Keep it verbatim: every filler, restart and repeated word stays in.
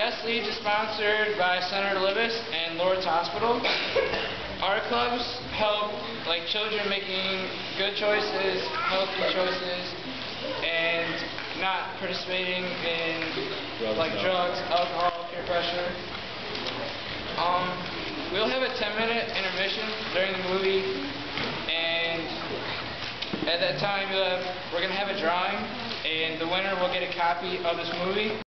Best Leads is sponsored by Senator Libis and Lord's Hospital. Our clubs help like children making good choices, healthy choices, and not participating in drugs, like no. drugs, alcohol, peer pressure. Um, we'll have a ten minute intermission during the movie, and at that time we'll have, we're going to have a drawing, and the winner will get a copy of this movie.